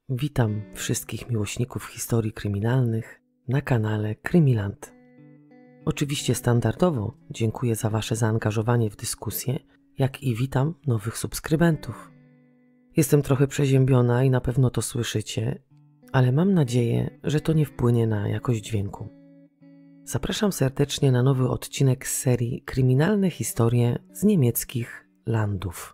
Witam wszystkich miłośników historii kryminalnych na kanale Krymiland. Oczywiście standardowo dziękuję za Wasze zaangażowanie w dyskusję, jak i witam nowych subskrybentów. Jestem trochę przeziębiona i na pewno to słyszycie, ale mam nadzieję, że to nie wpłynie na jakość dźwięku. Zapraszam serdecznie na nowy odcinek z serii Kryminalne historie z niemieckich landów.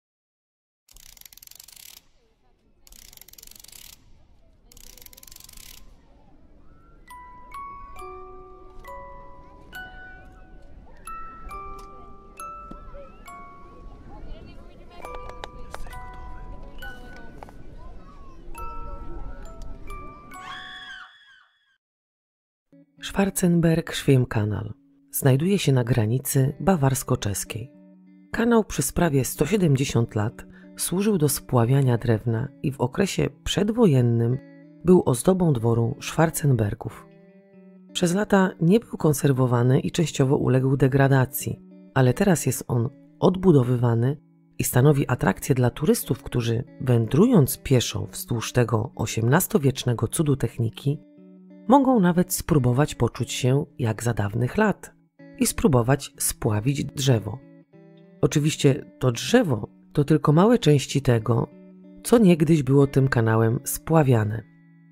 Schwarzenberg-Schwemmkanal znajduje się na granicy bawarsko-czeskiej. Kanał przez prawie 170 lat służył do spławiania drewna i w okresie przedwojennym był ozdobą dworu Schwarzenbergów. Przez lata nie był konserwowany i częściowo uległ degradacji, ale teraz jest on odbudowywany i stanowi atrakcję dla turystów, którzy wędrując pieszo wzdłuż tego XVIII-wiecznego cudu techniki mogą nawet spróbować poczuć się jak za dawnych lat i spróbować spławić drzewo. Oczywiście to drzewo to tylko małe części tego, co niegdyś było tym kanałem spławiane.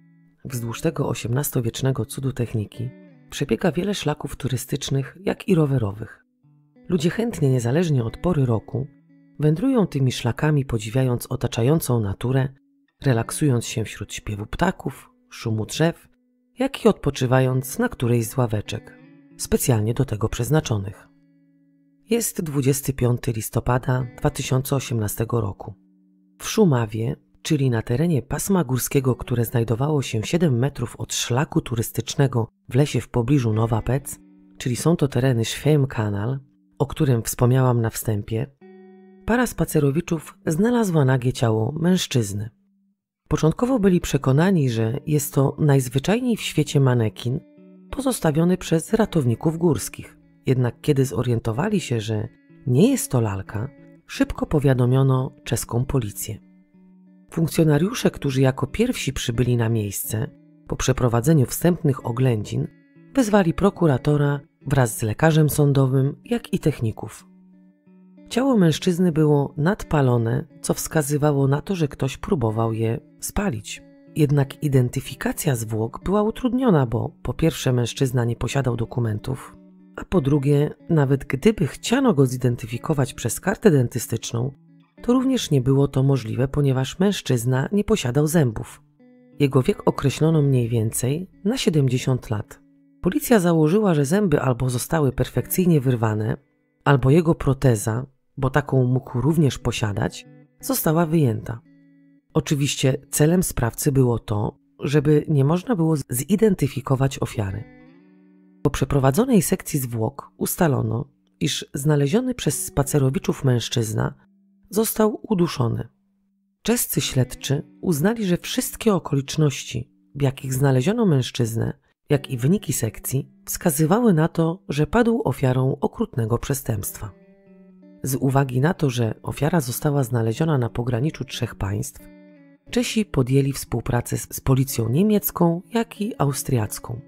Wzdłuż tego XVIII-wiecznego cudu techniki przebiega wiele szlaków turystycznych, jak i rowerowych. Ludzie chętnie, niezależnie od pory roku, wędrują tymi szlakami, podziwiając otaczającą naturę, relaksując się wśród śpiewu ptaków, szumu drzew, jak i odpoczywając na którejś z ławeczek, specjalnie do tego przeznaczonych. Jest 25 listopada 2018 roku. W Szumawie, czyli na terenie pasma górskiego, które znajdowało się 7 metrów od szlaku turystycznego w lesie w pobliżu Nowa Pec, czyli są to tereny Schwemmkanal, o którym wspomniałam na wstępie, para spacerowiczów znalazła nagie ciało mężczyzny. Początkowo byli przekonani, że jest to najzwyczajniej w świecie manekin pozostawiony przez ratowników górskich. Jednak kiedy zorientowali się, że nie jest to lalka, szybko powiadomiono czeską policję. Funkcjonariusze, którzy jako pierwsi przybyli na miejsce, po przeprowadzeniu wstępnych oględzin, wezwali prokuratora wraz z lekarzem sądowym, jak i techników. Ciało mężczyzny było nadpalone, co wskazywało na to, że ktoś próbował je spalić. Jednak identyfikacja zwłok była utrudniona, bo po pierwsze mężczyzna nie posiadał dokumentów, a po drugie, nawet gdyby chciano go zidentyfikować przez kartę dentystyczną, to również nie było to możliwe, ponieważ mężczyzna nie posiadał zębów. Jego wiek określono mniej więcej na 70 lat. Policja założyła, że zęby albo zostały perfekcyjnie wyrwane, albo jego proteza, bo taką mógł również posiadać, została wyjęta. Oczywiście celem sprawcy było to, żeby nie można było zidentyfikować ofiary. Po przeprowadzonej sekcji zwłok ustalono, iż znaleziony przez spacerowiczów mężczyzna został uduszony. Czescy śledczy uznali, że wszystkie okoliczności, w jakich znaleziono mężczyznę, jak i wyniki sekcji, wskazywały na to, że padł ofiarą okrutnego przestępstwa. Z uwagi na to, że ofiara została znaleziona na pograniczu 3 państw, Czesi podjęli współpracę z policją niemiecką, jak i austriacką.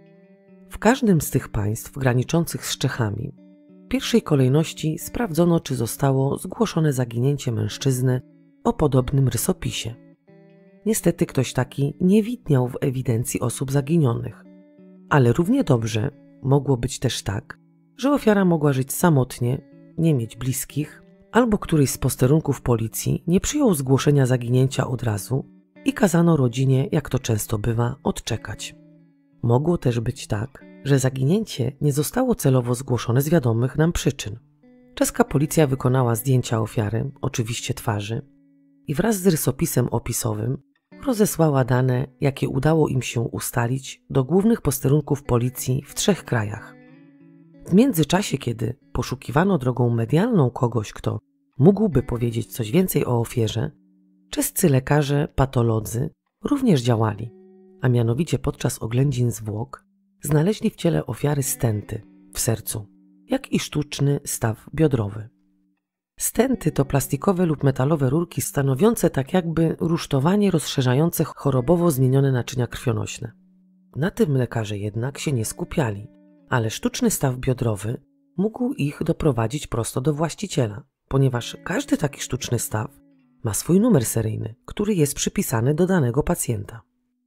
W każdym z tych państw graniczących z Czechami w pierwszej kolejności sprawdzono, czy zostało zgłoszone zaginięcie mężczyzny o podobnym rysopisie. Niestety ktoś taki nie widniał w ewidencji osób zaginionych, ale równie dobrze mogło być też tak, że ofiara mogła żyć samotnie, nie mieć bliskich, albo któryś z posterunków policji nie przyjął zgłoszenia zaginięcia od razu i kazano rodzinie, jak to często bywa, odczekać. Mogło też być tak, że zaginięcie nie zostało celowo zgłoszone z wiadomych nam przyczyn. Czeska policja wykonała zdjęcia ofiary, oczywiście twarzy, i wraz z rysopisem opisowym rozesłała dane, jakie udało im się ustalić do głównych posterunków policji w 3 krajach. W międzyczasie, kiedy poszukiwano drogą medialną kogoś, kto mógłby powiedzieć coś więcej o ofierze, czescy lekarze patolodzy również działali, a mianowicie podczas oględzin zwłok znaleźli w ciele ofiary stenty w sercu, jak i sztuczny staw biodrowy. Stenty to plastikowe lub metalowe rurki stanowiące tak jakby rusztowanie rozszerzające chorobowo zmienione naczynia krwionośne. Na tym lekarze jednak się nie skupiali, ale sztuczny staw biodrowy mógł ich doprowadzić prosto do właściciela, ponieważ każdy taki sztuczny staw ma swój numer seryjny, który jest przypisany do danego pacjenta.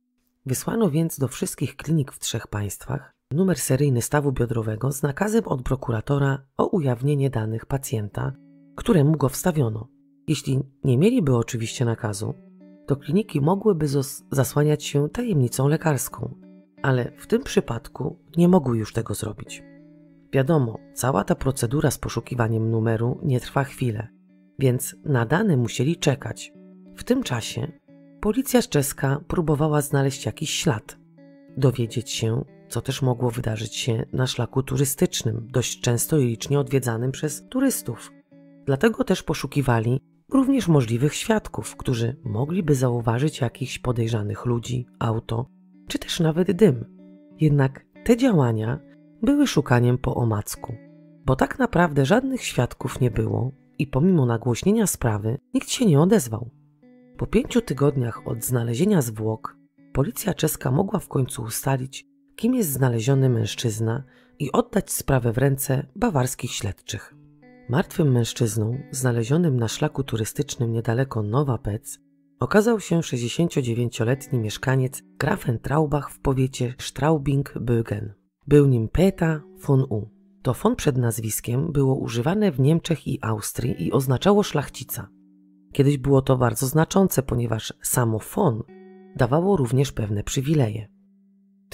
Wysłano więc do wszystkich klinik w 3 państwach numer seryjny stawu biodrowego z nakazem od prokuratora o ujawnienie danych pacjenta, któremu go wstawiono. Jeśli nie mieliby oczywiście nakazu, to kliniki mogłyby zasłaniać się tajemnicą lekarską, ale w tym przypadku nie mogły już tego zrobić. Wiadomo, cała ta procedura z poszukiwaniem numeru nie trwa chwilę, więc na dane musieli czekać. W tym czasie policja czeska próbowała znaleźć jakiś ślad, dowiedzieć się, co też mogło wydarzyć się na szlaku turystycznym, dość często i licznie odwiedzanym przez turystów. Dlatego też poszukiwali również możliwych świadków, którzy mogliby zauważyć jakichś podejrzanych ludzi, auto, czy też nawet dym. Jednak te działania były szukaniem po omacku, bo tak naprawdę żadnych świadków nie było i pomimo nagłośnienia sprawy nikt się nie odezwał. Po 5 tygodniach od znalezienia zwłok policja czeska mogła w końcu ustalić, kim jest znaleziony mężczyzna i oddać sprawę w ręce bawarskich śledczych. Martwym mężczyzną, znalezionym na szlaku turystycznym niedaleko Nowa Pec, okazał się 69-letni mieszkaniec Grafentraubach w powiecie Straubing-Bögen. Był nim Peter von U. To von przed nazwiskiem było używane w Niemczech i Austrii i oznaczało szlachcica. Kiedyś było to bardzo znaczące, ponieważ samo von dawało również pewne przywileje. W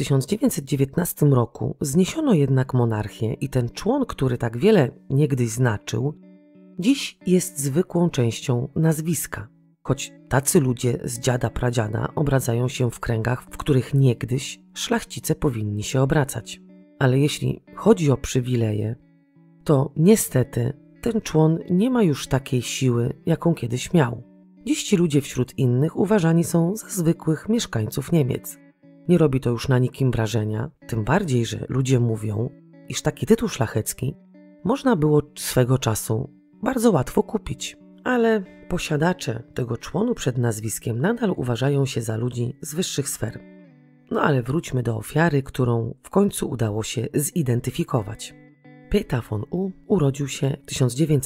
1919 roku zniesiono jednak monarchię i ten człon, który tak wiele niegdyś znaczył, dziś jest zwykłą częścią nazwiska, choć tacy ludzie z dziada pradziada obracają się w kręgach, w których niegdyś szlachcice powinni się obracać. Ale jeśli chodzi o przywileje, to niestety ten człon nie ma już takiej siły, jaką kiedyś miał. Dziś ci ludzie wśród innych uważani są za zwykłych mieszkańców Niemiec. Nie robi to już na nikim wrażenia, tym bardziej, że ludzie mówią, iż taki tytuł szlachecki można było swego czasu bardzo łatwo kupić. Ale posiadacze tego członu przed nazwiskiem nadal uważają się za ludzi z wyższych sfer. No ale wróćmy do ofiary, którą w końcu udało się zidentyfikować. Peter von U urodził się w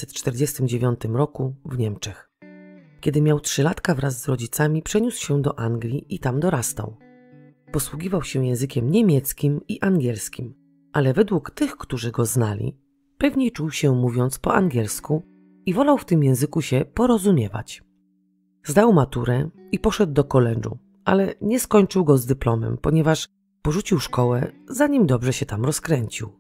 1949 roku w Niemczech. Kiedy miał 3 latka wraz z rodzicami, przeniósł się do Anglii i tam dorastał. Posługiwał się językiem niemieckim i angielskim, ale według tych, którzy go znali, pewniej czuł się mówiąc po angielsku i wolał w tym języku się porozumiewać. Zdał maturę i poszedł do koledżu, ale nie skończył go z dyplomem, ponieważ porzucił szkołę, zanim dobrze się tam rozkręcił.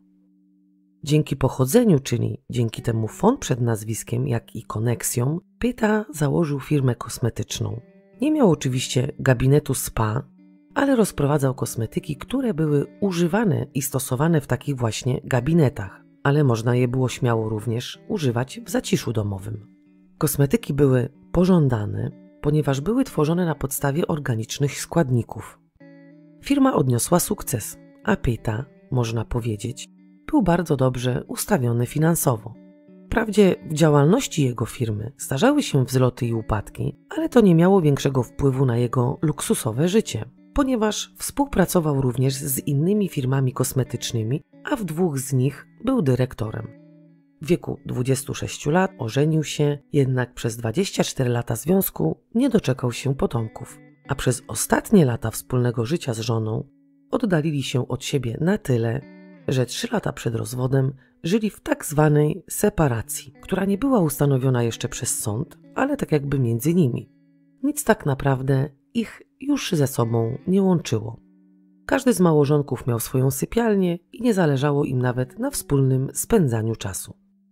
Dzięki pochodzeniu, czyli dzięki temu von przed nazwiskiem, jak i koneksjom, Peter założył firmę kosmetyczną. Nie miał oczywiście gabinetu spa, ale rozprowadzał kosmetyki, które były używane i stosowane w takich właśnie gabinetach, ale można je było śmiało również używać w zaciszu domowym. Kosmetyki były pożądane, ponieważ były tworzone na podstawie organicznych składników. Firma odniosła sukces, a Peter, można powiedzieć, był bardzo dobrze ustawiony finansowo. Wprawdzie w działalności jego firmy zdarzały się wzloty i upadki, ale to nie miało większego wpływu na jego luksusowe życie, ponieważ współpracował również z innymi firmami kosmetycznymi, a w 2 z nich był dyrektorem. W wieku 26 lat ożenił się, jednak przez 24 lata związku nie doczekał się potomków, a przez ostatnie lata wspólnego życia z żoną oddalili się od siebie na tyle, że 3 lata przed rozwodem żyli w tak zwanej separacji, która nie była ustanowiona jeszcze przez sąd, ale tak jakby między nimi. Nic tak naprawdę ich już ze sobą nie łączyło. Każdy z małżonków miał swoją sypialnię i nie zależało im nawet na wspólnym spędzaniu czasu.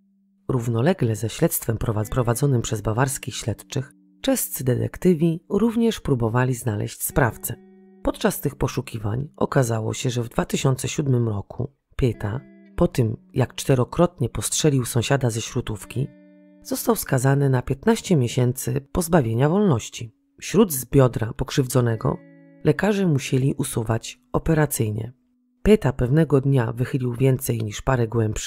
Równolegle ze śledztwem prowadzonym przez bawarskich śledczych, czescy detektywi również próbowali znaleźć sprawcę. Podczas tych poszukiwań okazało się, że w 2007 roku Peter, po tym jak 4-krotnie postrzelił sąsiada ze śrutówki, został skazany na 15 miesięcy pozbawienia wolności. Śrut z biodra pokrzywdzonego lekarze musieli usuwać operacyjnie. Peter pewnego dnia wychylił więcej niż parę głębszych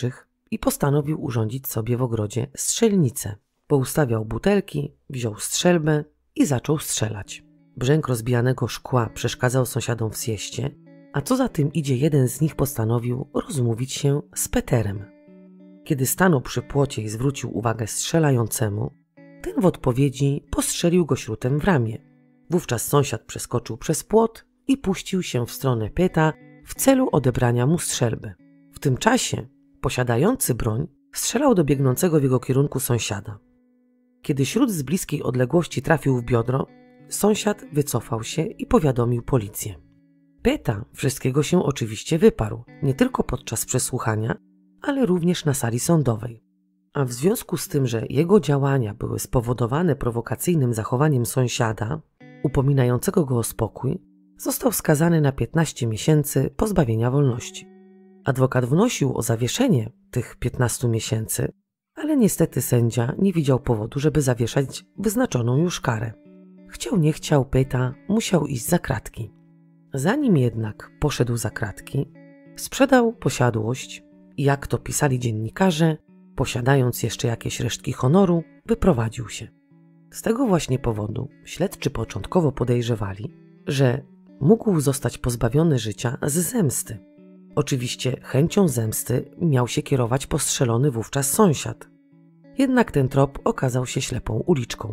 i postanowił urządzić sobie w ogrodzie strzelnicę. Poustawiał butelki, wziął strzelbę i zaczął strzelać. Brzęk rozbijanego szkła przeszkadzał sąsiadom w sieście, a co za tym idzie, jeden z nich postanowił rozmówić się z Peterem. Kiedy stanął przy płocie i zwrócił uwagę strzelającemu, ten w odpowiedzi postrzelił go śrutem w ramię. Wówczas sąsiad przeskoczył przez płot i puścił się w stronę Peta w celu odebrania mu strzelby. W tym czasie posiadający broń strzelał do biegnącego w jego kierunku sąsiada. Kiedy śrut z bliskiej odległości trafił w biodro, sąsiad wycofał się i powiadomił policję. Peta wszystkiego się oczywiście wyparł, nie tylko podczas przesłuchania, ale również na sali sądowej. A w związku z tym, że jego działania były spowodowane prowokacyjnym zachowaniem sąsiada, upominającego go o spokój, został skazany na 15 miesięcy pozbawienia wolności. Adwokat wnosił o zawieszenie tych 15 miesięcy, ale niestety sędzia nie widział powodu, żeby zawieszać wyznaczoną już karę. Chciał nie chciał, Peta musiał iść za kratki. Zanim jednak poszedł za kratki, sprzedał posiadłość i, jak to pisali dziennikarze, posiadając jeszcze jakieś resztki honoru, wyprowadził się. Z tego właśnie powodu śledczy początkowo podejrzewali, że mógł zostać pozbawiony życia z zemsty. Oczywiście chęcią zemsty miał się kierować postrzelony wówczas sąsiad. Jednak ten trop okazał się ślepą uliczką.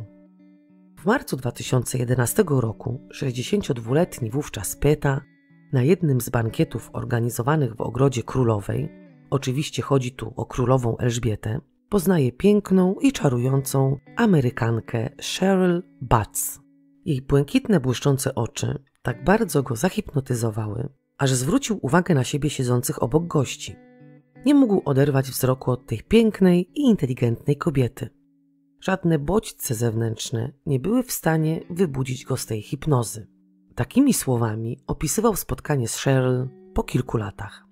W marcu 2011 roku 62-letni wówczas Peta na jednym z bankietów organizowanych w Ogrodzie Królowej, oczywiście chodzi tu o królową Elżbietę, poznaje piękną i czarującą Amerykankę Cheryl Batts. Jej błękitne, błyszczące oczy tak bardzo go zahipnotyzowały, aż zwrócił uwagę na siebie siedzących obok gości. Nie mógł oderwać wzroku od tej pięknej i inteligentnej kobiety. Żadne bodźce zewnętrzne nie były w stanie wybudzić go z tej hipnozy. Takimi słowami opisywał spotkanie z Cheryl po kilku latach.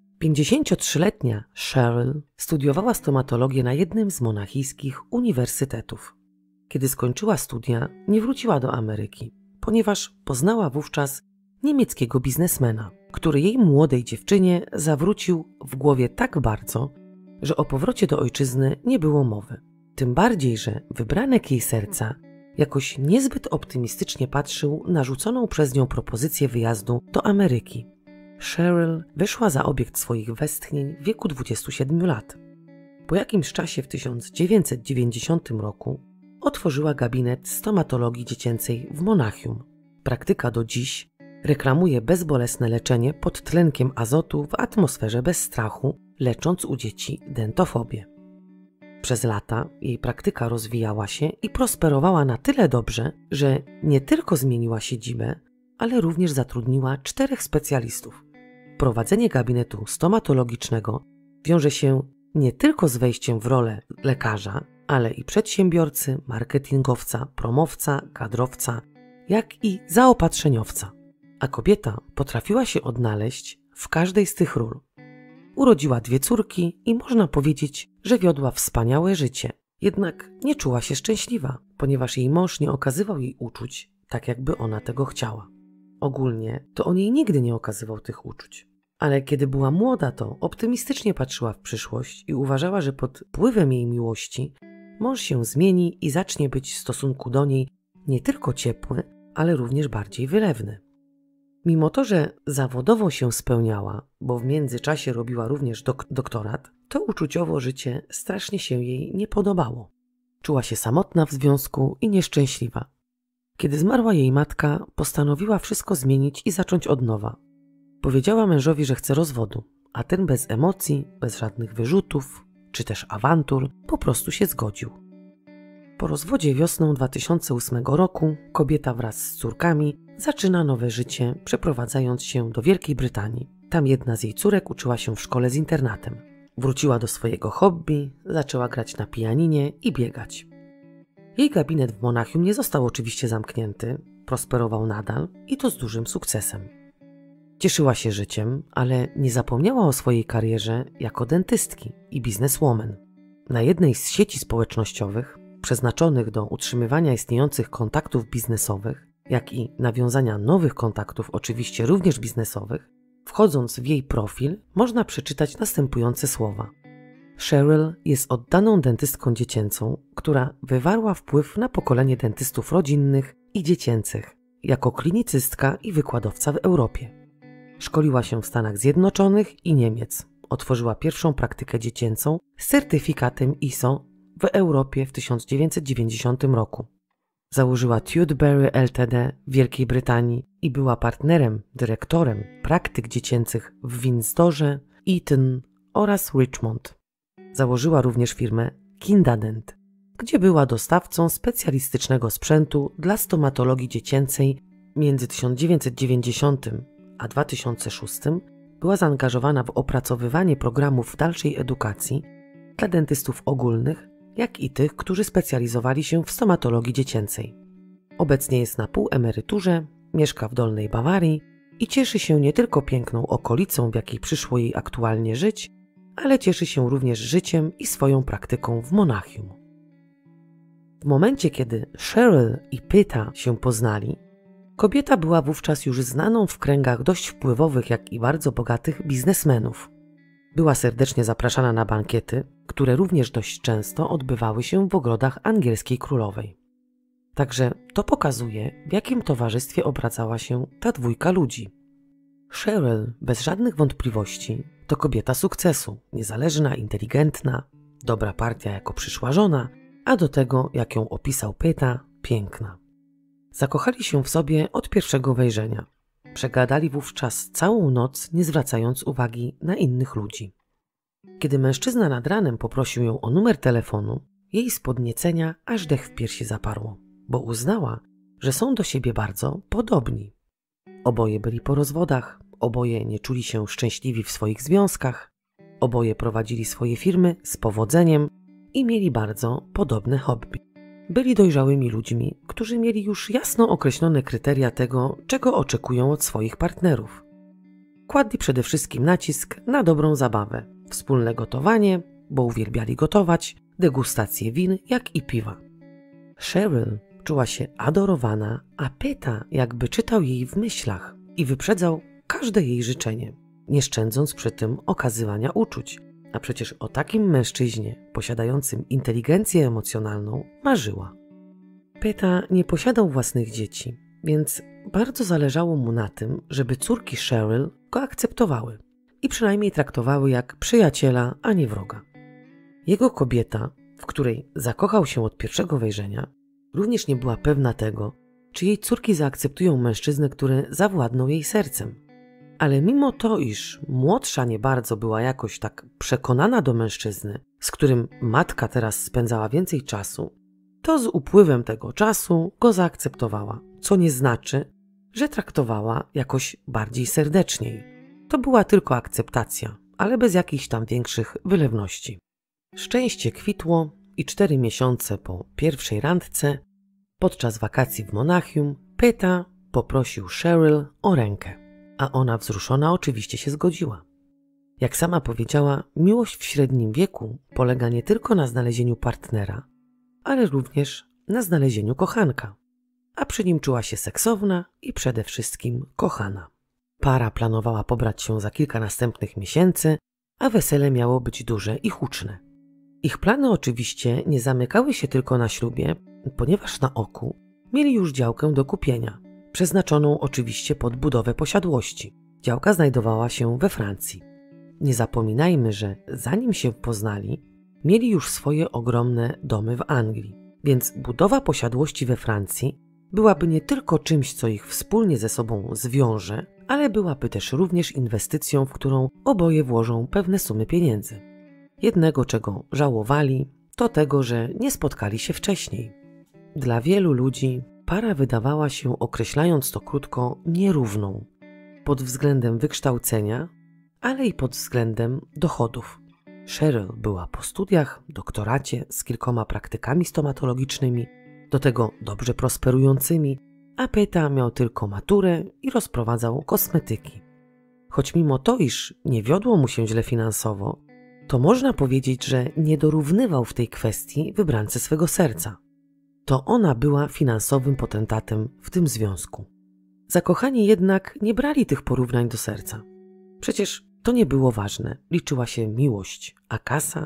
53-letnia Cheryl studiowała stomatologię na jednym z monachijskich uniwersytetów. Kiedy skończyła studia, nie wróciła do Ameryki, ponieważ poznała wówczas niemieckiego biznesmena, który jej młodej dziewczynie zawrócił w głowie tak bardzo, że o powrocie do ojczyzny nie było mowy. Tym bardziej, że wybranek jej serca jakoś niezbyt optymistycznie patrzył na rzuconą przez nią propozycję wyjazdu do Ameryki. Cheryl wyszła za obiekt swoich westchnień w wieku 27 lat. Po jakimś czasie w 1990 roku otworzyła gabinet stomatologii dziecięcej w Monachium. Praktyka do dziś reklamuje bezbolesne leczenie pod tlenkiem azotu w atmosferze bez strachu, lecząc u dzieci dentofobię. Przez lata jej praktyka rozwijała się i prosperowała na tyle dobrze, że nie tylko zmieniła siedzibę, ale również zatrudniła 4 specjalistów. Prowadzenie gabinetu stomatologicznego wiąże się nie tylko z wejściem w rolę lekarza, ale i przedsiębiorcy, marketingowca, promowca, kadrowca, jak i zaopatrzeniowca. A kobieta potrafiła się odnaleźć w każdej z tych ról. Urodziła 2 córki i można powiedzieć, że wiodła wspaniałe życie. Jednak nie czuła się szczęśliwa, ponieważ jej mąż nie okazywał jej uczuć tak, jakby ona tego chciała. Ogólnie to on jej nigdy nie okazywał tych uczuć. Ale kiedy była młoda, to optymistycznie patrzyła w przyszłość i uważała, że pod wpływem jej miłości mąż się zmieni i zacznie być w stosunku do niej nie tylko ciepły, ale również bardziej wylewny. Mimo to, że zawodowo się spełniała, bo w międzyczasie robiła również doktorat, to uczuciowo życie strasznie się jej nie podobało. Czuła się samotna w związku i nieszczęśliwa. Kiedy zmarła jej matka, postanowiła wszystko zmienić i zacząć od nowa. Powiedziała mężowi, że chce rozwodu, a ten bez emocji, bez żadnych wyrzutów czy też awantur po prostu się zgodził. Po rozwodzie wiosną 2008 roku kobieta wraz z córkami zaczyna nowe życie, przeprowadzając się do Wielkiej Brytanii. Tam jedna z jej córek uczyła się w szkole z internatem. Wróciła do swojego hobby, zaczęła grać na pianinie i biegać. Jej gabinet w Monachium nie został oczywiście zamknięty, prosperował nadal i to z dużym sukcesem. Cieszyła się życiem, ale nie zapomniała o swojej karierze jako dentystki i bizneswoman. Na jednej z sieci społecznościowych, przeznaczonych do utrzymywania istniejących kontaktów biznesowych, jak i nawiązania nowych kontaktów, oczywiście również biznesowych, wchodząc w jej profil, można przeczytać następujące słowa. Cheryl jest oddaną dentystką dziecięcą, która wywarła wpływ na pokolenie dentystów rodzinnych i dziecięcych, jako klinicystka i wykładowca w Europie. Szkoliła się w Stanach Zjednoczonych i Niemiec. Otworzyła pierwszą praktykę dziecięcą z certyfikatem ISO w Europie w 1990 roku. Założyła Tudeberry Ltd. w Wielkiej Brytanii i była partnerem, dyrektorem praktyk dziecięcych w Windsorze, Eton oraz Richmond. Założyła również firmę Kindadent, gdzie była dostawcą specjalistycznego sprzętu dla stomatologii dziecięcej. Między 1990 a 2006 była zaangażowana w opracowywanie programów dalszej edukacji dla dentystów ogólnych, jak i tych, którzy specjalizowali się w stomatologii dziecięcej. Obecnie jest na półemeryturze, mieszka w Dolnej Bawarii i cieszy się nie tylko piękną okolicą, w jakiej przyszło jej aktualnie żyć, ale cieszy się również życiem i swoją praktyką w Monachium. W momencie, kiedy Cheryl i Pyta się poznali, kobieta była wówczas już znaną w kręgach dość wpływowych, jak i bardzo bogatych biznesmenów. Była serdecznie zapraszana na bankiety, które również dość często odbywały się w ogrodach angielskiej królowej. Także to pokazuje, w jakim towarzystwie obracała się ta dwójka ludzi. Cheryl bez żadnych wątpliwości to kobieta sukcesu, niezależna, inteligentna, dobra partia jako przyszła żona, a do tego, jak ją opisał Pyta, piękna. Zakochali się w sobie od pierwszego wejrzenia. Przegadali wówczas całą noc, nie zwracając uwagi na innych ludzi. Kiedy mężczyzna nad ranem poprosił ją o numer telefonu, jej z podniecenia aż dech w piersi zaparło, bo uznała, że są do siebie bardzo podobni. Oboje byli po rozwodach, oboje nie czuli się szczęśliwi w swoich związkach, oboje prowadzili swoje firmy z powodzeniem i mieli bardzo podobne hobby. Byli dojrzałymi ludźmi, którzy mieli już jasno określone kryteria tego, czego oczekują od swoich partnerów. Kładli przede wszystkim nacisk na dobrą zabawę, wspólne gotowanie, bo uwielbiali gotować, degustację win, jak i piwa. Cheryl czuła się adorowana, a Pyta jakby czytał jej w myślach i wyprzedzał każde jej życzenie, nie szczędząc przy tym okazywania uczuć. A przecież o takim mężczyźnie posiadającym inteligencję emocjonalną marzyła. Pyta nie posiadał własnych dzieci, więc bardzo zależało mu na tym, żeby córki Cheryl go akceptowały i przynajmniej traktowały jak przyjaciela, a nie wroga. Jego kobieta, w której zakochał się od pierwszego wejrzenia, również nie była pewna tego, czy jej córki zaakceptują mężczyznę, który zawładnął jej sercem. Ale mimo to, iż młodsza nie bardzo była jakoś tak przekonana do mężczyzny, z którym matka teraz spędzała więcej czasu, to z upływem tego czasu go zaakceptowała, co nie znaczy, że traktowała jakoś bardziej serdeczniej. To była tylko akceptacja, ale bez jakichś tam większych wylewności. Szczęście kwitło i 4 miesiące po pierwszej randce, podczas wakacji w Monachium, Pyta poprosił Cheryl o rękę. A ona wzruszona oczywiście się zgodziła. Jak sama powiedziała, miłość w średnim wieku polega nie tylko na znalezieniu partnera, ale również na znalezieniu kochanka. A przy nim czuła się seksowna i przede wszystkim kochana. Para planowała pobrać się za kilka następnych miesięcy, a wesele miało być duże i huczne. Ich plany oczywiście nie zamykały się tylko na ślubie, ponieważ na oku mieli już działkę do kupienia, przeznaczoną oczywiście pod budowę posiadłości. Działka znajdowała się we Francji. Nie zapominajmy, że zanim się poznali, mieli już swoje ogromne domy w Anglii, więc budowa posiadłości we Francji byłaby nie tylko czymś, co ich wspólnie ze sobą zwiąże, ale byłaby też również inwestycją, w którą oboje włożą pewne sumy pieniędzy. Jednego, czego żałowali, to tego, że nie spotkali się wcześniej. Dla wielu ludzi para wydawała się, określając to krótko, nierówną pod względem wykształcenia, ale i pod względem dochodów. Cheryl była po studiach, doktoracie z kilkoma praktykami stomatologicznymi, do tego dobrze prosperującymi, a Pyta miał tylko maturę i rozprowadzał kosmetyki. Choć mimo to, iż nie wiodło mu się źle finansowo, to można powiedzieć, że nie dorównywał w tej kwestii wybrance swego serca. To ona była finansowym potentatem w tym związku. Zakochani jednak nie brali tych porównań do serca. Przecież to nie było ważne, liczyła się miłość, a kasa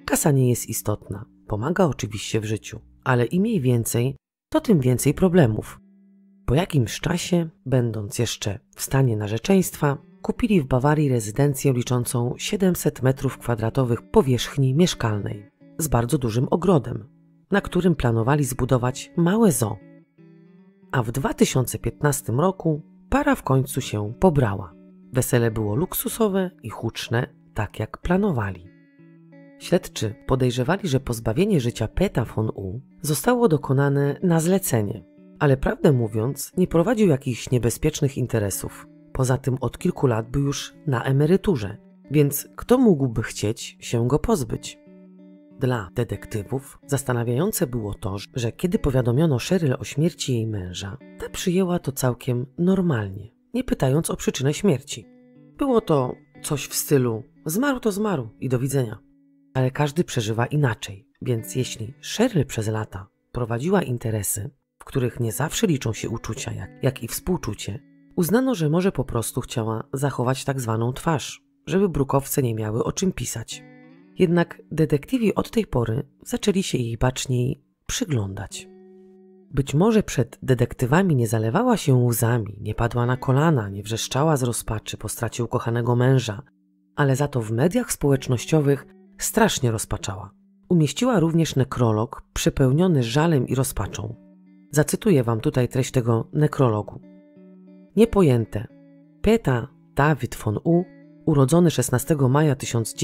Kasa nie jest istotna, pomaga oczywiście w życiu, ale im jej więcej, to tym więcej problemów. Po jakimś czasie, będąc jeszcze w stanie narzeczeństwa, kupili w Bawarii rezydencję liczącą 700 m² powierzchni mieszkalnej z bardzo dużym ogrodem, na którym planowali zbudować małe zoo. A w 2015 roku para w końcu się pobrała. Wesele było luksusowe i huczne, tak jak planowali. Śledczy podejrzewali, że pozbawienie życia Peta von U zostało dokonane na zlecenie, ale prawdę mówiąc nie prowadził jakichś niebezpiecznych interesów. Poza tym od kilku lat był już na emeryturze, więc kto mógłby chcieć się go pozbyć? Dla detektywów zastanawiające było to, że kiedy powiadomiono Cheryl o śmierci jej męża, ta przyjęła to całkiem normalnie, nie pytając o przyczynę śmierci. Było to coś w stylu zmarł to zmarł i do widzenia. Ale każdy przeżywa inaczej, więc jeśli Cheryl przez lata prowadziła interesy, w których nie zawsze liczą się uczucia, jak i współczucie, uznano, że może po prostu chciała zachować tak zwaną twarz, żeby brukowce nie miały o czym pisać. Jednak detektywi od tej pory zaczęli się jej baczniej przyglądać. Być może przed detektywami nie zalewała się łzami, nie padła na kolana, nie wrzeszczała z rozpaczy po stracie ukochanego męża, ale za to w mediach społecznościowych strasznie rozpaczała. Umieściła również nekrolog przepełniony żalem i rozpaczą. Zacytuję wam tutaj treść tego nekrologu. Niepojęte. Peta David von U, urodzony 16 maja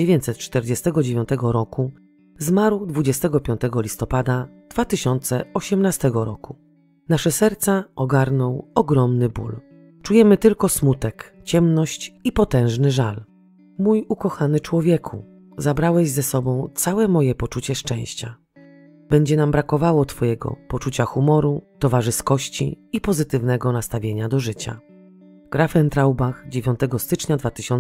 1949 roku, zmarł 25 listopada 2018 roku. Nasze serca ogarnął ogromny ból. Czujemy tylko smutek, ciemność i potężny żal. Mój ukochany człowieku, zabrałeś ze sobą całe moje poczucie szczęścia. Będzie nam brakowało twojego poczucia humoru, towarzyskości i pozytywnego nastawienia do życia. Grafentraubach 9 stycznia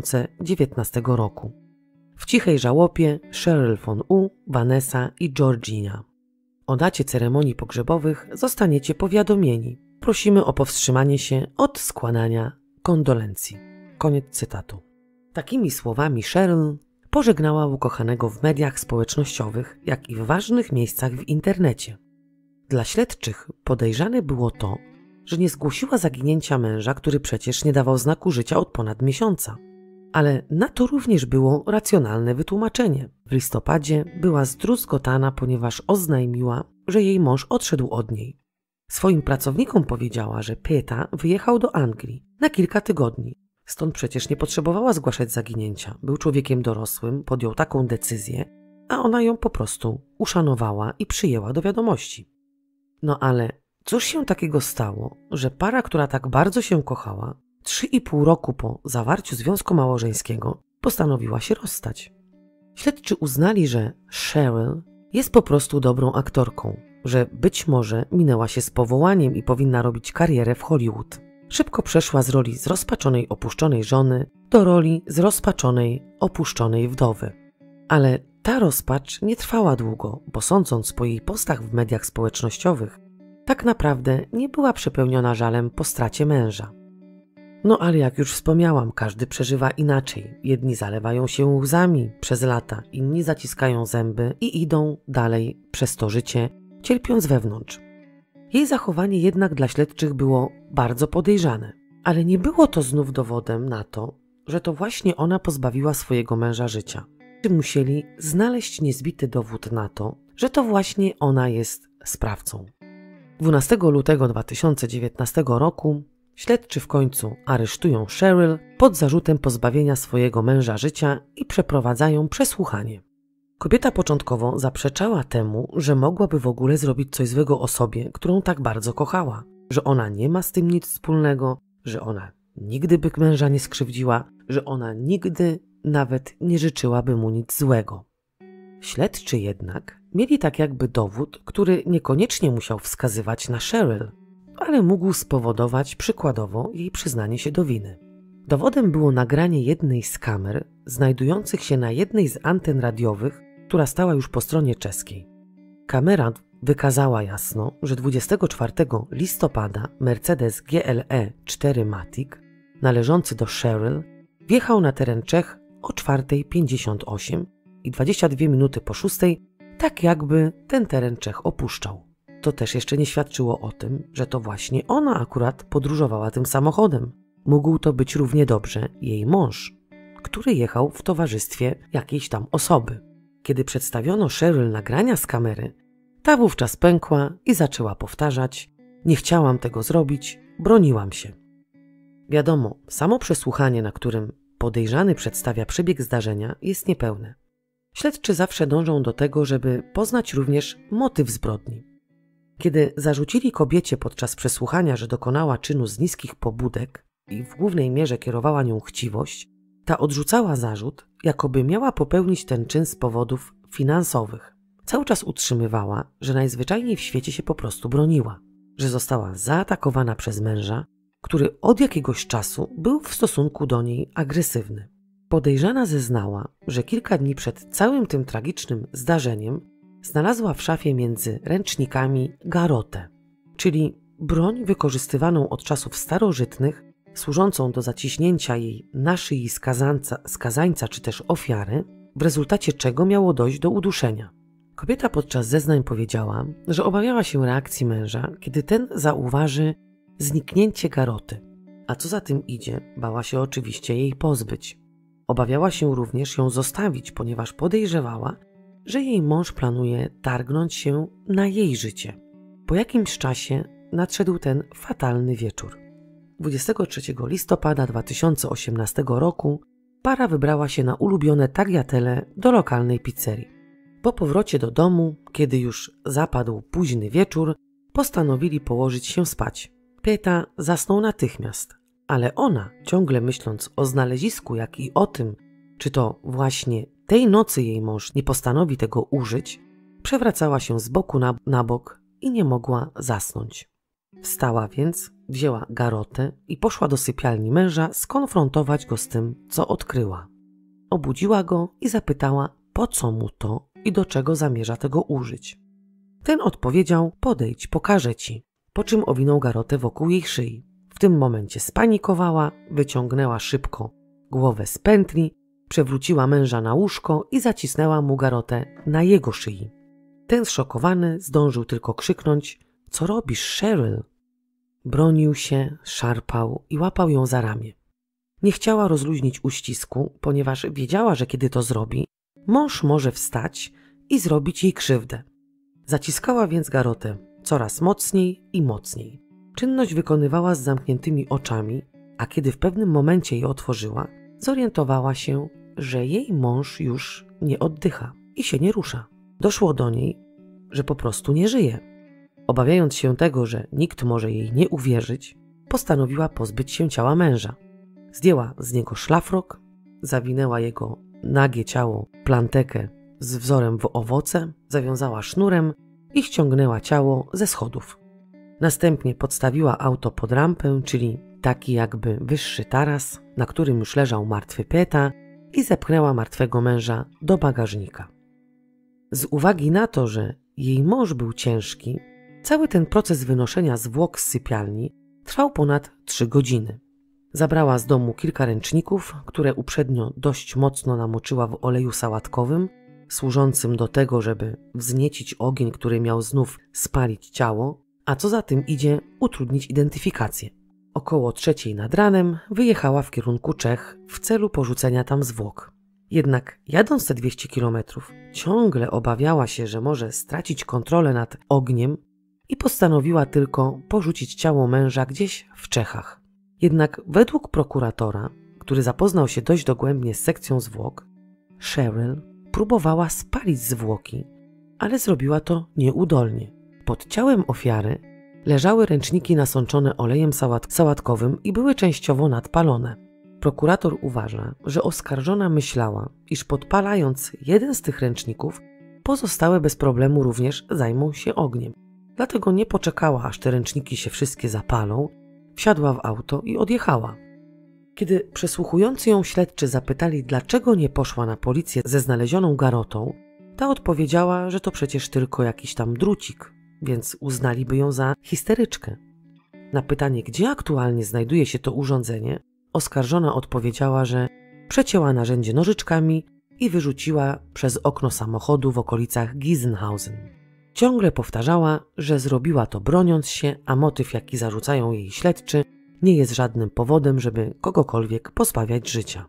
2019 roku. W cichej żałobie Cheryl von U, Vanessa i Georgina. O dacie ceremonii pogrzebowych zostaniecie powiadomieni. Prosimy o powstrzymanie się od składania kondolencji. Koniec cytatu. Takimi słowami Cheryl pożegnała ukochanego w mediach społecznościowych, jak i w ważnych miejscach w internecie. Dla śledczych podejrzane było to, że nie zgłosiła zaginięcia męża, który przecież nie dawał znaku życia od ponad miesiąca. Ale na to również było racjonalne wytłumaczenie. W listopadzie była zdruzgotana, ponieważ oznajmiła, że jej mąż odszedł od niej. Swoim pracownikom powiedziała, że Peta wyjechał do Anglii na kilka tygodni. Stąd przecież nie potrzebowała zgłaszać zaginięcia. Był człowiekiem dorosłym, podjął taką decyzję, a ona ją po prostu uszanowała i przyjęła do wiadomości. No ale cóż się takiego stało, że para, która tak bardzo się kochała, 3,5 roku po zawarciu związku małżeńskiego postanowiła się rozstać? Śledczy uznali, że Cheryl jest po prostu dobrą aktorką, że być może minęła się z powołaniem i powinna robić karierę w Hollywood. Szybko przeszła z roli zrozpaczonej, opuszczonej żony do roli zrozpaczonej, opuszczonej wdowy. Ale ta rozpacz nie trwała długo, bo sądząc po jej postach w mediach społecznościowych, tak naprawdę nie była przepełniona żalem po stracie męża. No ale jak już wspomniałam, każdy przeżywa inaczej. Jedni zalewają się łzami przez lata, inni zaciskają zęby i idą dalej przez to życie, cierpiąc wewnątrz. Jej zachowanie jednak dla śledczych było bardzo podejrzane, ale nie było to znów dowodem na to, że to właśnie ona pozbawiła swojego męża życia. Musieli znaleźć niezbity dowód na to, że to właśnie ona jest sprawcą. 12 lutego 2019 roku śledczy w końcu aresztują Cheryl pod zarzutem pozbawienia swojego męża życia i przeprowadzają przesłuchanie. Kobieta początkowo zaprzeczała temu, że mogłaby w ogóle zrobić coś złego osobie, którą tak bardzo kochała, że ona nie ma z tym nic wspólnego, że ona nigdy by męża nie skrzywdziła, że ona nigdy nawet nie życzyłaby mu nic złego. Śledczy jednak mieli tak jakby dowód, który niekoniecznie musiał wskazywać na Cheryl, ale mógł spowodować przykładowo jej przyznanie się do winy. Dowodem było nagranie jednej z kamer znajdujących się na jednej z anten radiowych, która stała już po stronie czeskiej. Kamera wykazała jasno, że 24 listopada Mercedes GLE 4 Matic, należący do Cheryl, wjechał na teren Czech o 4:58 i 22 minuty po 6, tak jakby ten teren Czech opuszczał. To też jeszcze nie świadczyło o tym, że to właśnie ona akurat podróżowała tym samochodem. Mógł to być równie dobrze jej mąż, który jechał w towarzystwie jakiejś tam osoby. Kiedy przedstawiono Cheryl nagrania z kamery, ta wówczas pękła i zaczęła powtarzać: nie chciałam tego zrobić, broniłam się. Wiadomo, samo przesłuchanie, na którym podejrzany przedstawia przebieg zdarzenia, jest niepełne. Śledczy zawsze dążą do tego, żeby poznać również motyw zbrodni. Kiedy zarzucili kobiecie podczas przesłuchania, że dokonała czynu z niskich pobudek i w głównej mierze kierowała nią chciwość, ta odrzucała zarzut, jakoby miała popełnić ten czyn z powodów finansowych. Cały czas utrzymywała, że najzwyczajniej w świecie się po prostu broniła, że została zaatakowana przez męża, który od jakiegoś czasu był w stosunku do niej agresywny. Podejrzana zeznała, że kilka dni przed całym tym tragicznym zdarzeniem znalazła w szafie między ręcznikami garotę, czyli broń wykorzystywaną od czasów starożytnych, służącą do zaciśnięcia jej na szyi skazańca czy też ofiary, w rezultacie czego miało dojść do uduszenia. Kobieta podczas zeznań powiedziała, że obawiała się reakcji męża, kiedy ten zauważy zniknięcie garoty, a co za tym idzie, bała się oczywiście jej pozbyć. Obawiała się również ją zostawić, ponieważ podejrzewała, że jej mąż planuje targnąć się na jej życie. Po jakimś czasie nadszedł ten fatalny wieczór. 23 listopada 2018 roku para wybrała się na ulubione tagliatelle do lokalnej pizzerii. Po powrocie do domu, kiedy już zapadł późny wieczór, postanowili położyć się spać. Pieta zasnął natychmiast, ale ona, ciągle myśląc o znalezisku, jak i o tym, czy to właśnie tej nocy jej mąż nie postanowi tego użyć, przewracała się z boku na bok i nie mogła zasnąć. Wstała więc, wzięła garotę i poszła do sypialni męża skonfrontować go z tym, co odkryła. Obudziła go i zapytała, po co mu to i do czego zamierza tego użyć. Ten odpowiedział: podejdź, pokażę ci, po czym owinął garotę wokół jej szyi. W tym momencie spanikowała, wyciągnęła szybko głowę z pętli, przewróciła męża na łóżko i zacisnęła mu garotę na jego szyi. Ten zszokowany zdążył tylko krzyknąć: co robisz, Cheryl? Bronił się, szarpał i łapał ją za ramię. Nie chciała rozluźnić uścisku, ponieważ wiedziała, że kiedy to zrobi, mąż może wstać i zrobić jej krzywdę. Zaciskała więc garotę coraz mocniej i mocniej. Czynność wykonywała z zamkniętymi oczami, a kiedy w pewnym momencie je otworzyła, zorientowała się, że jej mąż już nie oddycha i się nie rusza. Doszło do niej, że po prostu nie żyje. Obawiając się tego, że nikt może jej nie uwierzyć, postanowiła pozbyć się ciała męża. Zdjęła z niego szlafrok, zawinęła jego nagie ciało w plantekę z wzorem w owoce, zawiązała sznurem i ściągnęła ciało ze schodów. Następnie podstawiła auto pod rampę, czyli taki jakby wyższy taras, na którym już leżał martwy Pieta, i zepchnęła martwego męża do bagażnika. Z uwagi na to, że jej mąż był ciężki, cały ten proces wynoszenia zwłok z sypialni trwał ponad 3 godziny. Zabrała z domu kilka ręczników, które uprzednio dość mocno namoczyła w oleju sałatkowym, służącym do tego, żeby wzniecić ogień, który miał znów spalić ciało, a co za tym idzie, utrudnić identyfikację. Około 3 nad ranem wyjechała w kierunku Czech w celu porzucenia tam zwłok. Jednak jadąc te 200 kilometrów, ciągle obawiała się, że może stracić kontrolę nad ogniem i postanowiła tylko porzucić ciało męża gdzieś w Czechach. Jednak według prokuratora, który zapoznał się dość dogłębnie z sekcją zwłok, Cheryl próbowała spalić zwłoki, ale zrobiła to nieudolnie. Pod ciałem ofiary leżały ręczniki nasączone olejem sałatkowym i były częściowo nadpalone. Prokurator uważa, że oskarżona myślała, iż podpalając jeden z tych ręczników, pozostałe bez problemu również zajmą się ogniem. Dlatego nie poczekała, aż te ręczniki się wszystkie zapalą, wsiadła w auto i odjechała. Kiedy przesłuchujący ją śledczy zapytali, dlaczego nie poszła na policję ze znalezioną garotą, ta odpowiedziała, że to przecież tylko jakiś tam drucik, więc uznaliby ją za histeryczkę. Na pytanie, gdzie aktualnie znajduje się to urządzenie, oskarżona odpowiedziała, że przecięła narzędzie nożyczkami i wyrzuciła przez okno samochodu w okolicach Giesenhausen. Ciągle powtarzała, że zrobiła to broniąc się, a motyw, jaki zarzucają jej śledczy, nie jest żadnym powodem, żeby kogokolwiek pozbawiać życia.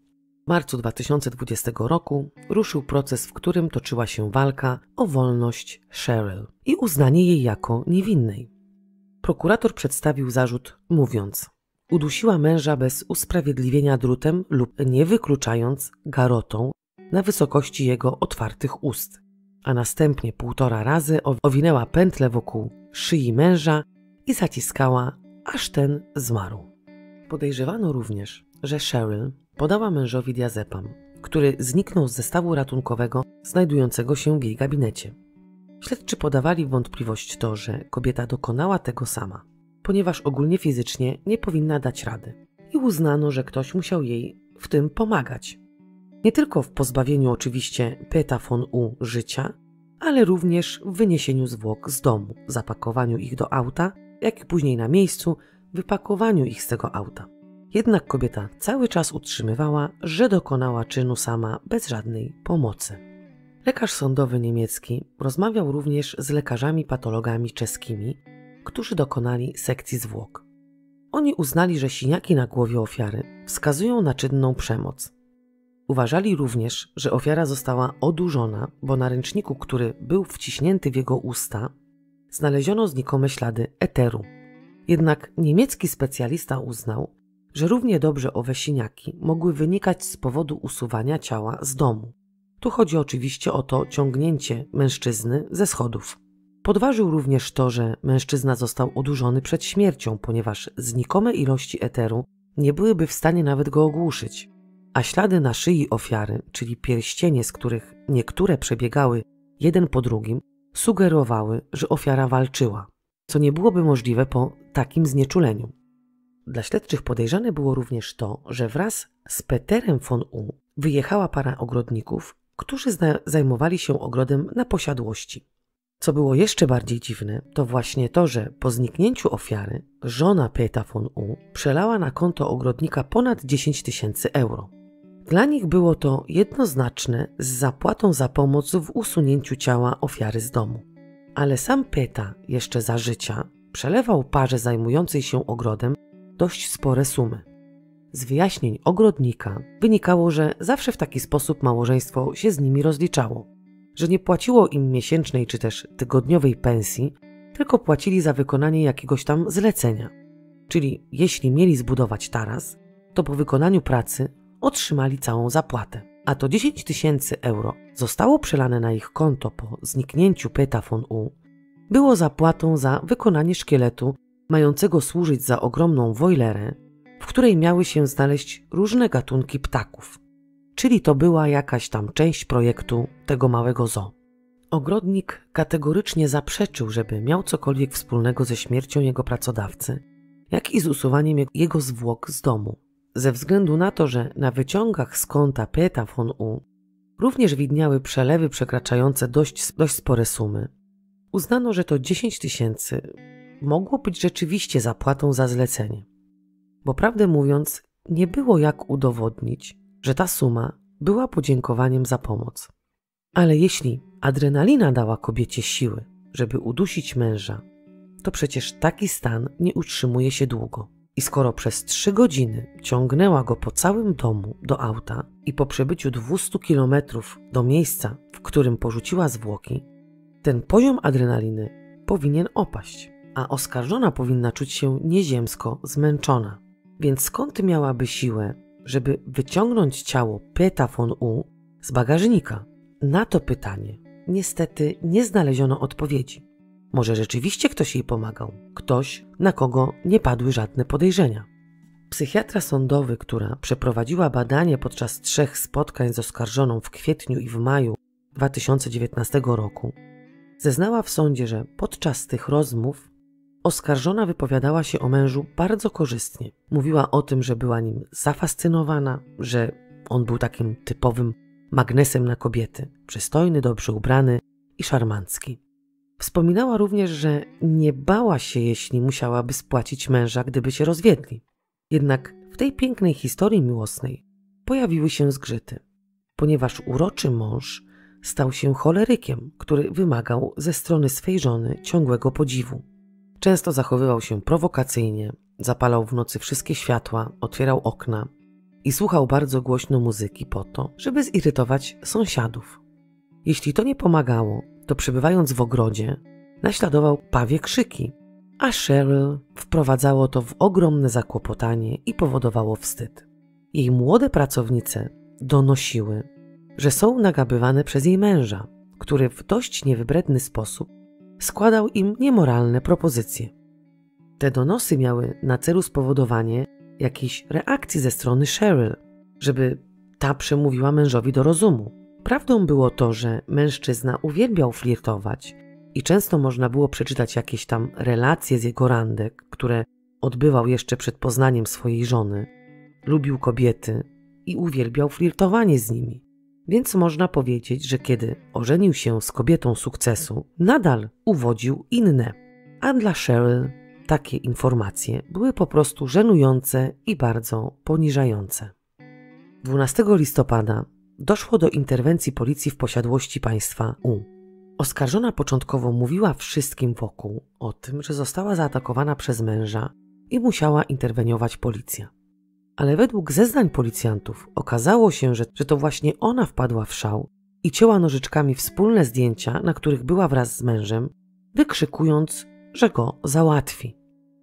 W marcu 2020 roku ruszył proces, w którym toczyła się walka o wolność Cheryl i uznanie jej jako niewinnej. Prokurator przedstawił zarzut mówiąc: udusiła męża bez usprawiedliwienia drutem lub nie wykluczając garotą na wysokości jego otwartych ust, a następnie 1,5 razy owinęła pętlę wokół szyi męża i zaciskała, aż ten zmarł. Podejrzewano również, że Cheryl podała mężowi diazepam, który zniknął z zestawu ratunkowego znajdującego się w jej gabinecie. Śledczy podawali w wątpliwość to, że kobieta dokonała tego sama, ponieważ ogólnie fizycznie nie powinna dać rady i uznano, że ktoś musiał jej w tym pomagać. Nie tylko w pozbawieniu oczywiście Peta von U życia, ale również w wyniesieniu zwłok z domu, zapakowaniu ich do auta, jak i później na miejscu wypakowaniu ich z tego auta. Jednak kobieta cały czas utrzymywała, że dokonała czynu sama bez żadnej pomocy. Lekarz sądowy niemiecki rozmawiał również z lekarzami patologami czeskimi, którzy dokonali sekcji zwłok. Oni uznali, że siniaki na głowie ofiary wskazują na czynną przemoc. Uważali również, że ofiara została odurzona, bo na ręczniku, który był wciśnięty w jego usta, znaleziono znikome ślady eteru. Jednak niemiecki specjalista uznał, że równie dobrze owe siniaki mogły wynikać z powodu usuwania ciała z domu. Tu chodzi oczywiście o to ciągnięcie mężczyzny ze schodów. Podważył również to, że mężczyzna został odurzony przed śmiercią, ponieważ znikome ilości eteru nie byłyby w stanie nawet go ogłuszyć, a ślady na szyi ofiary, czyli pierścienie, z których niektóre przebiegały jeden po drugim, sugerowały, że ofiara walczyła, co nie byłoby możliwe po takim znieczuleniu. Dla śledczych podejrzane było również to, że wraz z Peterem von U wyjechała para ogrodników, którzy zajmowali się ogrodem na posiadłości. Co było jeszcze bardziej dziwne, to właśnie to, że po zniknięciu ofiary żona Peta von U przelała na konto ogrodnika ponad 10 000 euro. Dla nich było to jednoznaczne z zapłatą za pomoc w usunięciu ciała ofiary z domu. Ale sam Peta jeszcze za życia przelewał parze zajmującej się ogrodem dość spore sumy. Z wyjaśnień ogrodnika wynikało, że zawsze w taki sposób małżeństwo się z nimi rozliczało, że nie płaciło im miesięcznej czy też tygodniowej pensji, tylko płacili za wykonanie jakiegoś tam zlecenia. Czyli jeśli mieli zbudować taras, to po wykonaniu pracy otrzymali całą zapłatę. A to 10 000 euro zostało przelane na ich konto po zniknięciu Peta von U, było zapłatą za wykonanie szkieletu mającego służyć za ogromną wojlerę, w której miały się znaleźć różne gatunki ptaków. Czyli to była jakaś tam część projektu tego małego zoo. Ogrodnik kategorycznie zaprzeczył, żeby miał cokolwiek wspólnego ze śmiercią jego pracodawcy, jak i z usuwaniem jego zwłok z domu. Ze względu na to, że na wyciągach z konta Peta von U również widniały przelewy przekraczające dość spore sumy, uznano, że to 10 000 mogło być rzeczywiście zapłatą za zlecenie. Bo prawdę mówiąc, nie było jak udowodnić, że ta suma była podziękowaniem za pomoc. Ale jeśli adrenalina dała kobiecie siły, żeby udusić męża, to przecież taki stan nie utrzymuje się długo. I skoro przez 3 godziny ciągnęła go po całym domu do auta i po przebyciu 200 kilometrów do miejsca, w którym porzuciła zwłoki, ten poziom adrenaliny powinien opaść, a oskarżona powinna czuć się nieziemsko zmęczona. Więc skąd miałaby siłę, żeby wyciągnąć ciało Peta von U z bagażnika? Na to pytanie niestety nie znaleziono odpowiedzi. Może rzeczywiście ktoś jej pomagał, ktoś, na kogo nie padły żadne podejrzenia. Psychiatra sądowy, która przeprowadziła badanie podczas 3 spotkań z oskarżoną w kwietniu i w maju 2019 roku, zeznała w sądzie, że podczas tych rozmów oskarżona wypowiadała się o mężu bardzo korzystnie. Mówiła o tym, że była nim zafascynowana, że on był takim typowym magnesem na kobiety, przystojny, dobrze ubrany i szarmancki. Wspominała również, że nie bała się, jeśli musiałaby spłacić męża, gdyby się rozwiedli. Jednak w tej pięknej historii miłosnej pojawiły się zgrzyty. ponieważ uroczy mąż stał się cholerykiem, który wymagał ze strony swej żony ciągłego podziwu. Często zachowywał się prowokacyjnie, zapalał w nocy wszystkie światła, otwierał okna i słuchał bardzo głośno muzyki po to, żeby zirytować sąsiadów. Jeśli to nie pomagało, to przebywając w ogrodzie, naśladował pawie krzyki, a Cheryl wprowadzało to w ogromne zakłopotanie i powodowało wstyd. Jej młode pracownice donosiły, że są nagabywane przez jej męża, który w dość niewybredny sposób składał im niemoralne propozycje. Te donosy miały na celu spowodowanie jakiejś reakcji ze strony Cheryl, żeby ta przemówiła mężowi do rozumu. Prawdą było to, że mężczyzna uwielbiał flirtować i często można było przeczytać jakieś tam relacje z jego randek, które odbywał jeszcze przed poznaniem swojej żony. Lubił kobiety i uwielbiał flirtowanie z nimi. Więc można powiedzieć, że kiedy ożenił się z kobietą sukcesu, nadal uwodził inne. A dla Cheryl takie informacje były po prostu żenujące i bardzo poniżające. 12 listopada doszło do interwencji policji w posiadłości państwa U. Oskarżona początkowo mówiła wszystkim wokół o tym, że została zaatakowana przez męża i musiała interweniować policja. Ale według zeznań policjantów okazało się, że to właśnie ona wpadła w szał i cięła nożyczkami wspólne zdjęcia, na których była wraz z mężem, wykrzykując, że go załatwi.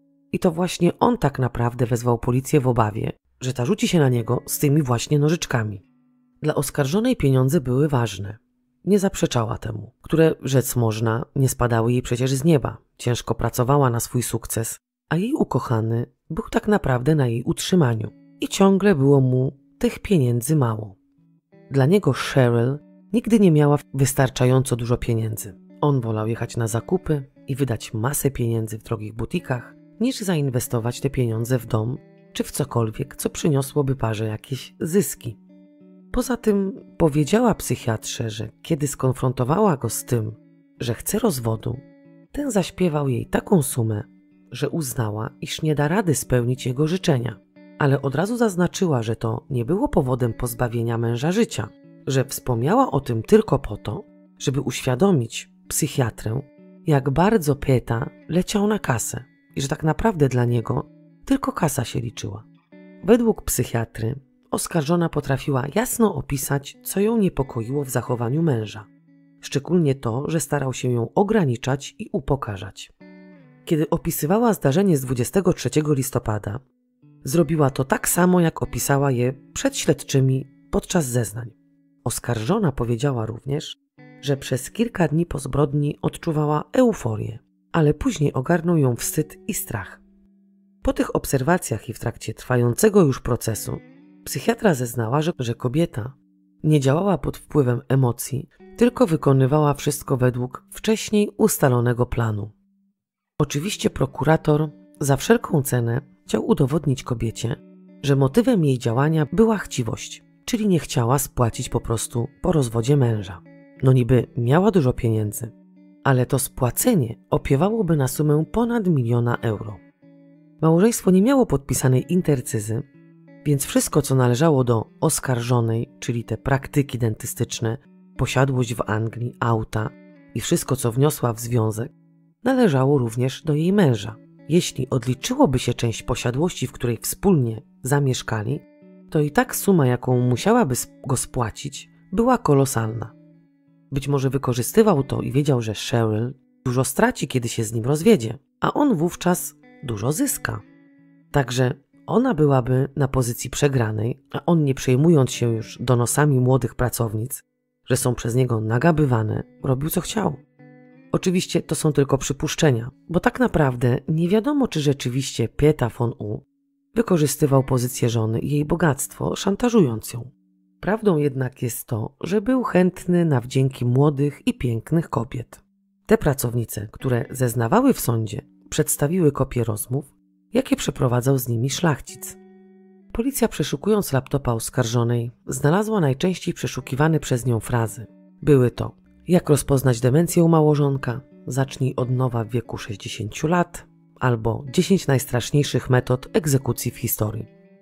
I to właśnie on tak naprawdę wezwał policję w obawie, że ta rzuci się na niego z tymi właśnie nożyczkami. Dla oskarżonej pieniądze były ważne. Nie zaprzeczała temu, które, rzec można, nie spadały jej przecież z nieba. Ciężko pracowała na swój sukces, a jej ukochany był tak naprawdę na jej utrzymaniu i ciągle było mu tych pieniędzy mało. Dla niego Cheryl nigdy nie miała wystarczająco dużo pieniędzy. On wolał jechać na zakupy i wydać masę pieniędzy w drogich butikach, niż zainwestować te pieniądze w dom czy w cokolwiek, co przyniosłoby parze jakieś zyski. Poza tym powiedziała psychiatrze, że kiedy skonfrontowała go z tym, że chce rozwodu, ten zaśpiewał jej taką sumę, że uznała, iż nie da rady spełnić jego życzenia, ale od razu zaznaczyła, że to nie było powodem pozbawienia męża życia, że wspomniała o tym tylko po to, żeby uświadomić psychiatrę, jak bardzo Peta leciał na kasę i że tak naprawdę dla niego tylko kasa się liczyła. Według psychiatry oskarżona potrafiła jasno opisać, co ją niepokoiło w zachowaniu męża, szczególnie to, że starał się ją ograniczać i upokarzać. Kiedy opisywała zdarzenie z 23 listopada, zrobiła to tak samo, jak opisała je przed śledczymi podczas zeznań. Oskarżona powiedziała również, że przez kilka dni po zbrodni odczuwała euforię, ale później ogarnął ją wstyd i strach. Po tych obserwacjach i w trakcie trwającego już procesu psychiatra zeznała, że kobieta nie działała pod wpływem emocji, tylko wykonywała wszystko według wcześniej ustalonego planu. Oczywiście prokurator za wszelką cenę chciał udowodnić kobiecie, że motywem jej działania była chciwość, czyli nie chciała spłacić po prostu po rozwodzie męża. No niby miała dużo pieniędzy, ale to spłacenie opiewałoby na sumę ponad 1 000 000 euro. Małżeństwo nie miało podpisanej intercyzy, więc wszystko, co należało do oskarżonej, czyli te praktyki dentystyczne, posiadłość w Anglii, auta i wszystko, co wniosła w związek, należało również do jej męża. Jeśli odliczyłoby się część posiadłości, w której wspólnie zamieszkali, to i tak suma, jaką musiałaby go spłacić, była kolosalna. Być może wykorzystywał to i wiedział, że Cheryl dużo straci, kiedy się z nim rozwiedzie, a on wówczas dużo zyska. Także ona byłaby na pozycji przegranej, a on, nie przejmując się już donosami młodych pracownic, że są przez niego nagabywane, robił co chciał. Oczywiście to są tylko przypuszczenia, bo tak naprawdę nie wiadomo, czy rzeczywiście Peta von U wykorzystywał pozycję żony i jej bogactwo, szantażując ją. Prawdą jednak jest to, że był chętny na wdzięki młodych i pięknych kobiet. Te pracownice, które zeznawały w sądzie, przedstawiły kopie rozmów, jakie przeprowadzał z nimi szlachcic. Policja, przeszukując laptopa oskarżonej, znalazła najczęściej przeszukiwane przez nią frazy. Były to: jak rozpoznać demencję u małżonka, zacznij od nowa w wieku 60 lat, albo 10 najstraszniejszych metod egzekucji w historii.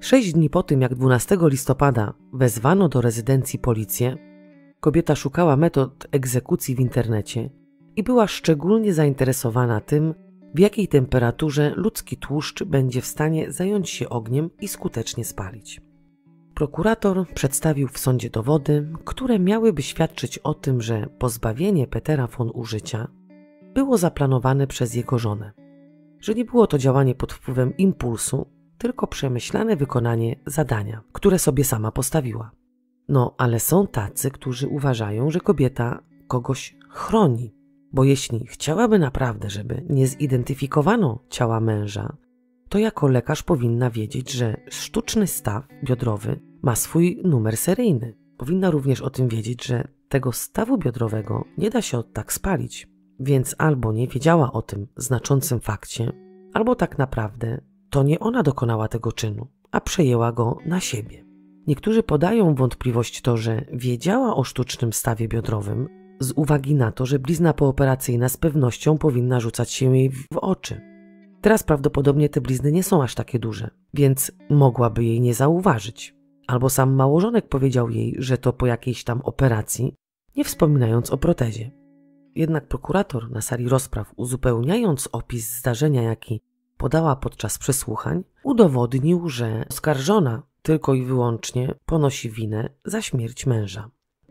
6 dni po tym, jak 12 listopada wezwano do rezydencji policję, kobieta szukała metod egzekucji w internecie i była szczególnie zainteresowana tym, w jakiej temperaturze ludzki tłuszcz będzie w stanie zająć się ogniem i skutecznie spalić. Prokurator przedstawił w sądzie dowody, które miałyby świadczyć o tym, że pozbawienie Petera von użycia było zaplanowane przez jego żonę, że nie było to działanie pod wpływem impulsu, tylko przemyślane wykonanie zadania, które sobie sama postawiła. No, ale są tacy, którzy uważają, że kobieta kogoś chroni, bo jeśli chciałaby naprawdę, żeby nie zidentyfikowano ciała męża, to jako lekarz powinna wiedzieć, że sztuczny staw biodrowy ma swój numer seryjny. Powinna również o tym wiedzieć, że tego stawu biodrowego nie da się od tak spalić, więc albo nie wiedziała o tym znaczącym fakcie, albo tak naprawdę to nie ona dokonała tego czynu, a przejęła go na siebie. Niektórzy podają wątpliwość to, że wiedziała o sztucznym stawie biodrowym z uwagi na to, że blizna pooperacyjna z pewnością powinna rzucać się jej w oczy. Teraz prawdopodobnie te blizny nie są aż takie duże, więc mogłaby jej nie zauważyć. Albo sam małżonek powiedział jej, że to po jakiejś tam operacji, nie wspominając o protezie. Jednak prokurator na sali rozpraw, uzupełniając opis zdarzenia, jaki podała podczas przesłuchań, udowodnił, że oskarżona tylko i wyłącznie ponosi winę za śmierć męża.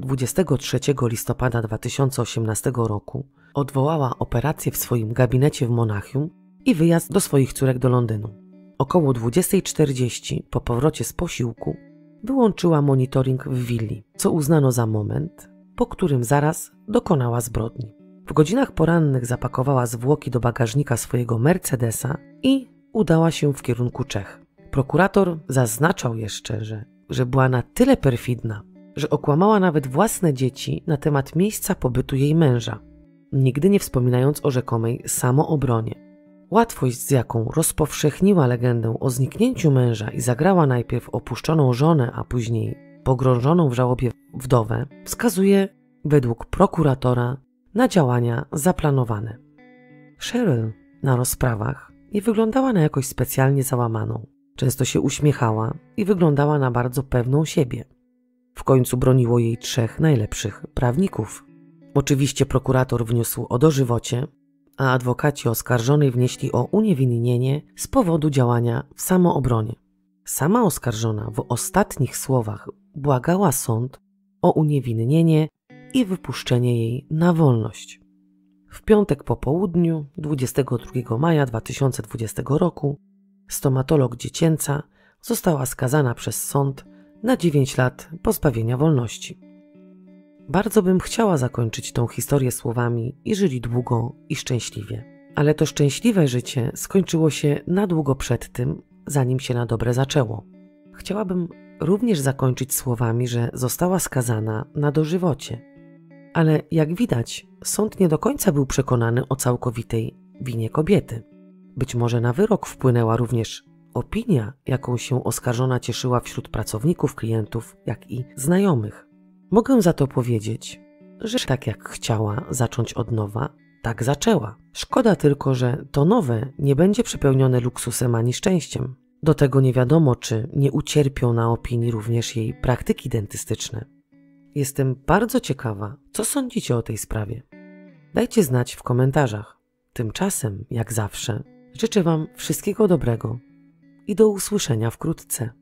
23 listopada 2018 roku odwołała operację w swoim gabinecie w Monachium i wyjazd do swoich córek do Londynu. Około 20:40 po powrocie z posiłku wyłączyła monitoring w willi, co uznano za moment, po którym zaraz dokonała zbrodni. W godzinach porannych zapakowała zwłoki do bagażnika swojego Mercedesa i udała się w kierunku Czech. Prokurator zaznaczał jeszcze, że była na tyle perfidna, że okłamała nawet własne dzieci na temat miejsca pobytu jej męża, nigdy nie wspominając o rzekomej samoobronie. Łatwość, z jaką rozpowszechniła legendę o zniknięciu męża i zagrała najpierw opuszczoną żonę, a później pogrążoną w żałobie wdowę, wskazuje według prokuratora na działania zaplanowane. Cheryl na rozprawach nie wyglądała na jakoś specjalnie załamaną. Często się uśmiechała i wyglądała na bardzo pewną siebie. W końcu broniło jej 3 najlepszych prawników. Oczywiście prokurator wniósł o dożywocie, a adwokaci oskarżonej wnieśli o uniewinnienie z powodu działania w samoobronie. Sama oskarżona w ostatnich słowach błagała sąd o uniewinnienie i wypuszczenie jej na wolność. W piątek po południu, 22 maja 2020 roku, stomatolog dziecięca została skazana przez sąd na 9 lat pozbawienia wolności. Bardzo bym chciała zakończyć tą historię słowami i żyli długo i szczęśliwie. Ale to szczęśliwe życie skończyło się na długo przed tym, zanim się na dobre zaczęło. Chciałabym również zakończyć słowami, że została skazana na dożywocie. Ale jak widać, sąd nie do końca był przekonany o całkowitej winie kobiety. Być może na wyrok wpłynęła również opinia, jaką się oskarżona cieszyła wśród pracowników, klientów, jak i znajomych. Mogę za to powiedzieć, że tak jak chciała zacząć od nowa, tak zaczęła. Szkoda tylko, że to nowe nie będzie przepełnione luksusem ani szczęściem. Do tego nie wiadomo, czy nie ucierpią na opinii również jej praktyki dentystyczne. Jestem bardzo ciekawa, co sądzicie o tej sprawie. Dajcie znać w komentarzach. Tymczasem, jak zawsze, życzę Wam wszystkiego dobrego i do usłyszenia wkrótce.